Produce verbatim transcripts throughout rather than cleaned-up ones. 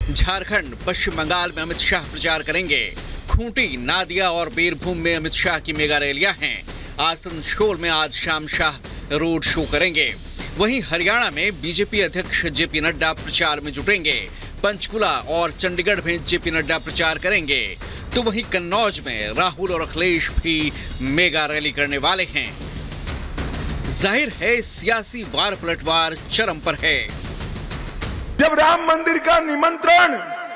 झारखंड, पश्चिम बंगाल में अमित शाह प्रचार करेंगे। खूंटी, नादिया और बीरभूम में अमित शाह की मेगा रैलियां हैं। आसनसोल में आज शाम शाह रोड शो करेंगे। वहीं हरियाणा में बीजेपी अध्यक्ष जेपी नड्डा प्रचार में जुटेंगे। पंचकुला और चंडीगढ़ में जेपी नड्डा प्रचार करेंगे। तो वहीं कन्नौज में राहुल और अखिलेश भी मेगा रैली करने वाले हैं। जाहिर है सियासी वार पलटवार चरम पर है। जब राम मंदिर का निमंत्रण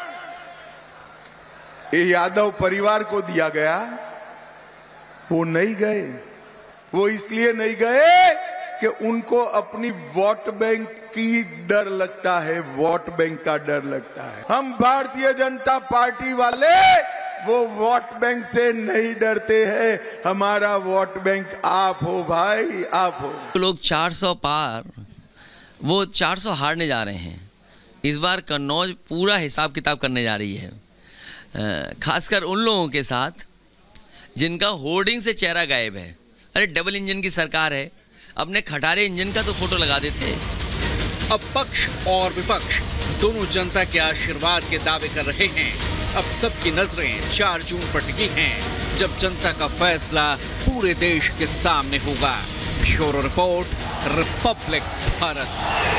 ये यादव परिवार को दिया गया, वो नहीं गए। वो इसलिए नहीं गए कि उनको अपनी वोट बैंक की डर लगता है, वोट बैंक का डर लगता है। हम भारतीय जनता पार्टी वाले वो वोट बैंक से नहीं डरते हैं। हमारा वोट बैंक आप हो भाई, आप हो। लोग चार सौ पार, वो चार सौ हारने जा रहे हैं। इस बार कन्नौज पूरा हिसाब किताब करने जा रही है, खासकर उन लोगों के साथ जिनका होर्डिंग से चेहरा गायब है। अरे डबल इंजन की सरकार है, अपने खटारे इंजन का तो फोटो लगा देते। अब पक्ष और विपक्ष दोनों जनता के आशीर्वाद के दावे कर रहे हैं। अब सबकी नजरें चार जून पर टिकी हैं, जब जनता का फैसला पूरे देश के सामने होगा। Bureau report, Republic Bharat.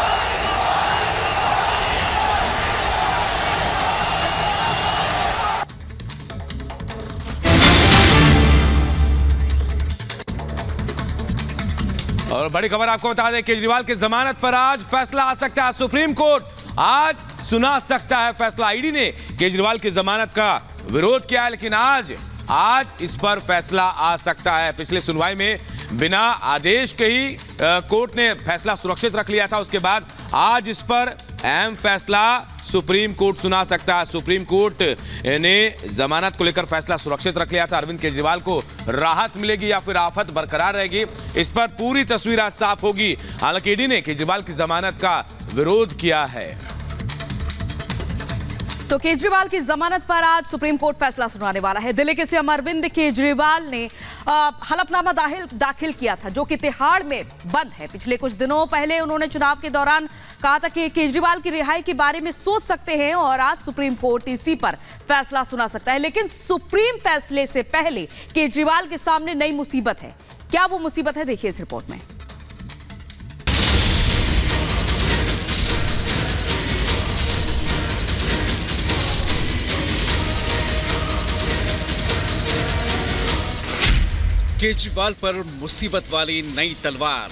और बड़ी खबर आपको बता दें, केजरीवाल की जमानत पर आज फैसला आ सकता है। सुप्रीम कोर्ट आज सुना सकता है फैसला। ईडी ने केजरीवाल की जमानत का विरोध किया है, लेकिन आज आज इस पर फैसला आ सकता है। पिछले सुनवाई में बिना आदेश के ही कोर्ट ने फैसला सुरक्षित रख लिया था। उसके बाद आज इस पर अहम फैसला सुप्रीम कोर्ट सुना सकता है। सुप्रीम कोर्ट ने जमानत को लेकर फैसला सुरक्षित रख लिया था। अरविंद केजरीवाल को राहत मिलेगी या फिर आफत बरकरार रहेगी, इस पर पूरी तस्वीर आज साफ होगी। हालांकि ईडी ने केजरीवाल की जमानत का विरोध किया है। तो केजरीवाल की जमानत पर आज सुप्रीम कोर्ट फैसला सुनाने वाला है। दिल्ली के सीएम अरविंद केजरीवाल ने हलफनामा दाखिल दाखिल किया था, जो कि तिहाड़ में बंद है। पिछले कुछ दिनों पहले उन्होंने चुनाव के दौरान कहा था कि केजरीवाल की रिहाई के बारे में सोच सकते हैं, और आज सुप्रीम कोर्ट इसी पर फैसला सुना सकता है। लेकिन सुप्रीम फैसले से पहले केजरीवाल के सामने नई मुसीबत है। क्या वो मुसीबत है, देखिए इस रिपोर्ट में। केजरीवाल पर मुसीबत वाली नई तलवार।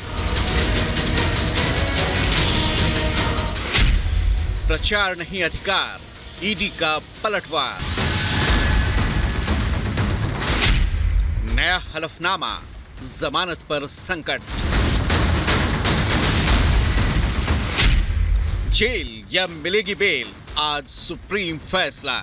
प्रचार नहीं अधिकार, ईडी का पलटवार। नया हलफनामा, जमानत पर संकट। जेल या मिलेगी बेल, आज सुप्रीम फैसला।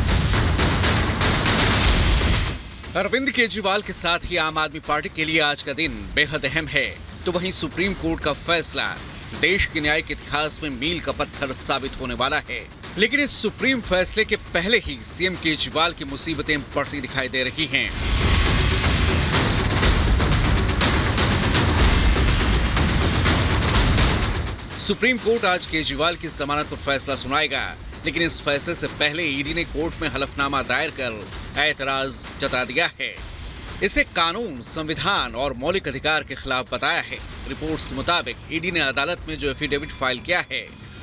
अरविंद केजरीवाल के साथ ही आम आदमी पार्टी के लिए आज का दिन बेहद अहम है। तो वहीं सुप्रीम कोर्ट का फैसला देश के न्याय के इतिहास में मील का पत्थर साबित होने वाला है। लेकिन इस सुप्रीम फैसले के पहले ही सीएम केजरीवाल की मुसीबतें बढ़ती दिखाई दे रही हैं। सुप्रीम कोर्ट आज केजरीवाल की जमानत पर फैसला सुनाएगा, लेकिन इस फैसले से पहले ईडी ने कोर्ट में हलफनामा दायर कर ऐतराज जता दिया है। इसे कानून, संविधान और मौलिक अधिकार के खिलाफ बताया है। रिपोर्ट्स के मुताबिक ईडी ने अदालत में जो एफिडेविट फाइल किया है,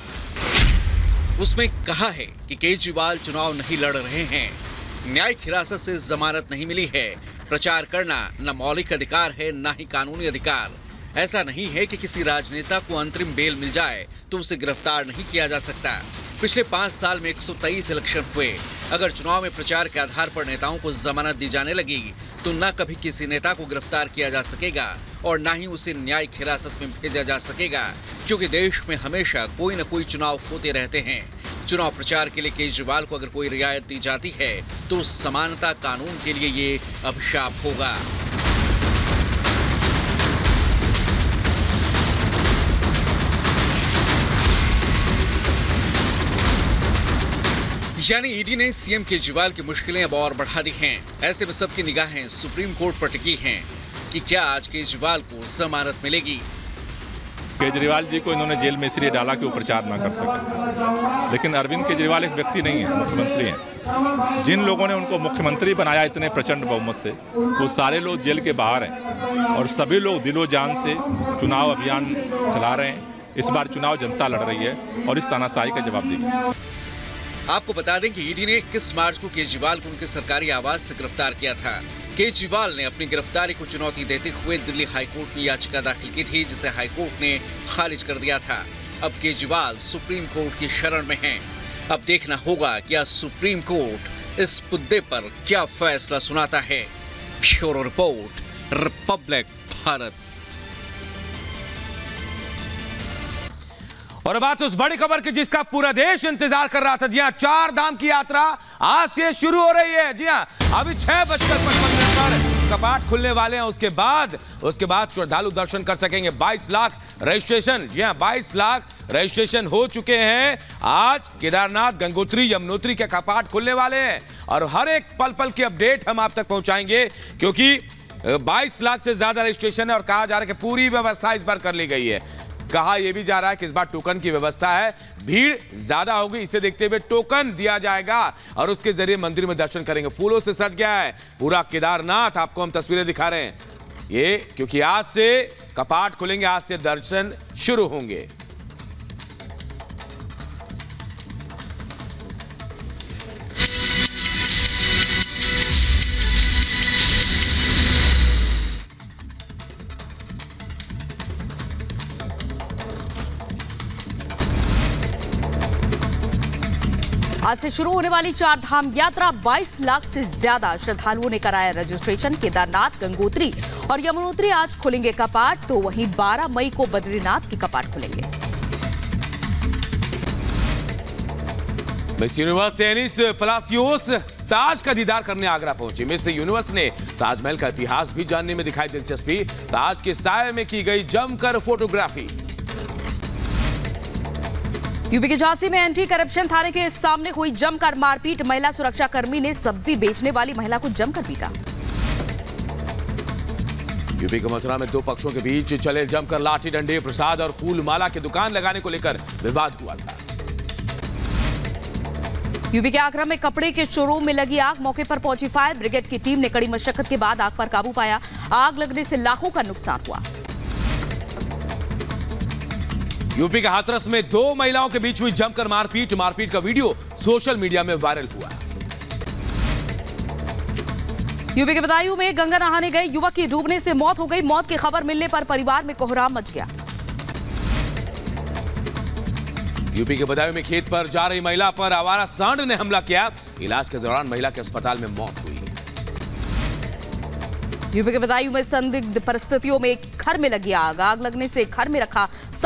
उसमें कहा है कि केजरीवाल चुनाव नहीं लड़ रहे हैं, न्यायिक हिरासत से जमानत नहीं मिली है, प्रचार करना न मौलिक अधिकार है न ही कानूनी अधिकार। ऐसा नहीं है कि किसी राजनेता को अंतरिम बेल मिल जाए तो उसे गिरफ्तार नहीं किया जा सकता। पिछले पांच साल में एक सौ तेईस इलेक्शन हुए। अगर चुनाव में प्रचार के आधार पर नेताओं को जमानत दी जाने लगी तो न कभी किसी नेता को गिरफ्तार किया जा सकेगा और न ही उसे न्यायिक हिरासत में भेजा जा सकेगा, क्योंकि देश में हमेशा कोई न कोई चुनाव होते रहते हैं। चुनाव प्रचार के लिए केजरीवाल को अगर कोई रियायत दी जाती है तो समानता कानून के लिए ये अभिशाप होगा। यानी ईडी ने सीएम केजरीवाल की मुश्किलें अब और बढ़ा दी हैं। ऐसे में सबकी निगाहें सुप्रीम कोर्ट पर टिकी हैं कि क्या आज केजरीवाल को जमानत मिलेगी। केजरीवाल जी को इन्होंने जेल में इसलिए डाला कि वो प्रचार ना कर सके। लेकिन अरविंद केजरीवाल एक व्यक्ति नहीं है, मुख्यमंत्री हैं। जिन लोगों ने उनको मुख्यमंत्री बनाया इतने प्रचंड बहुमत से, वो सारे लोग जेल के बाहर हैं और सभी लोग दिलो जान से चुनाव अभियान चला रहे हैं। इस बार चुनाव जनता लड़ रही है और इस तानाशाही का जवाब देगी। आपको बता दें कि ईडी ने इक्कीस मार्च को केजरीवाल को उनके सरकारी आवास से गिरफ्तार किया था। केजरीवाल ने अपनी गिरफ्तारी को चुनौती देते हुए दिल्ली हाईकोर्ट में याचिका दाखिल की थी, जिसे हाईकोर्ट ने खारिज कर दिया था। अब केजरीवाल सुप्रीम कोर्ट की शरण में हैं। अब देखना होगा कि आज सुप्रीम कोर्ट इस मुद्दे पर क्या फैसला सुनाता है। Bureau report, Republic Bharat. और बात उस बड़ी खबर की जिसका पूरा देश इंतजार कर रहा था। जी हां, चार धाम की यात्रा आज से शुरू हो रही है। जी हां, अभी छह बजकर पचपन मिनट पर कपाट खुलने वाले हैं। उसके बाद उसके बाद श्रद्धालु दर्शन कर सकेंगे। बाईस लाख रजिस्ट्रेशन, जी हां, बाईस लाख रजिस्ट्रेशन हो चुके हैं। आज केदारनाथ, गंगोत्री, यमुनोत्री के कपाट खुलने वाले हैं और हर एक पल पल की अपडेट हम आप तक पहुंचाएंगे, क्योंकि बाईस लाख से ज्यादा रजिस्ट्रेशन है और कहा जा रहा है कि पूरी व्यवस्था इस बार कर ली गई है। कहा यह भी जा रहा है कि इस बार टोकन की व्यवस्था है, भीड़ ज्यादा होगी, इसे देखते हुए टोकन दिया जाएगा और उसके जरिए मंदिर में दर्शन करेंगे। फूलों से सज गया है पूरा केदारनाथ। आपको हम तस्वीरें दिखा रहे हैं ये, क्योंकि आज से कपाट खुलेंगे, आज से दर्शन शुरू होंगे। आज से शुरू होने वाली चार धाम यात्रा, बाईस लाख से ज्यादा श्रद्धालुओं ने कराया रजिस्ट्रेशन। केदारनाथ, गंगोत्री और यमुनोत्री आज खुलेंगे कपाट, तो वहीं बारह मई को बद्रीनाथ के कपाट खुलेंगे। Miss Universe Sheynnis Palacios Taj का दीदार करने आगरा पहुंची। मिस यूनिवर्स ने ताजमहल का इतिहास भी जानने में दिखाई दिलचस्पी। ताज के साये में की गई जमकर फोटोग्राफी। यूपी के झांसी में एंटी करप्शन थाने के सामने हुई जमकर मारपीट। महिला सुरक्षा कर्मी ने सब्जी बेचने वाली महिला को जमकर पीटा। यूपी के मथुरा में दो पक्षों के बीच चले जमकर लाठी डंडे। प्रसाद और फूल माला की दुकान लगाने को लेकर विवाद हुआ था। यूपी के आगरा में कपड़े के शोरूम में लगी आग। मौके पर पहुंची फायर ब्रिगेड की टीम ने कड़ी मशक्कत के बाद आग पर काबू पाया। आग लगने से लाखों का नुकसान हुआ। यूपी के हाथरस में दो महिलाओं के बीच हुई जमकर मारपीट। मारपीट का वीडियो सोशल मीडिया में वायरल हुआ। यूपी के बदायूं में गंगा नहाने गए युवक की डूबने से मौत हो गई। मौत की खबर मिलने पर परिवार में कोहराम मच गया। यूपी के बदायूं में खेत पर जा रही महिला पर आवारा सांड ने हमला किया। इलाज के दौरान महिला के अस्पताल में मौत हुई। यूपी के बदायूं में संदिग्ध परिस्थितियों में एक घर में लगी आग। आग लगने से घर में रखा